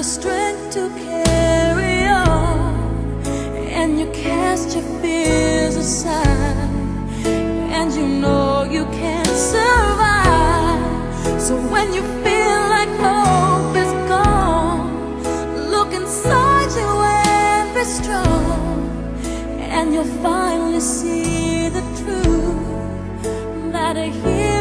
strength to carry on, and you cast your fears aside, and you know you can survive. So when you feel like hope is gone, look inside you and be strong, and you'll finally see the truth that a hero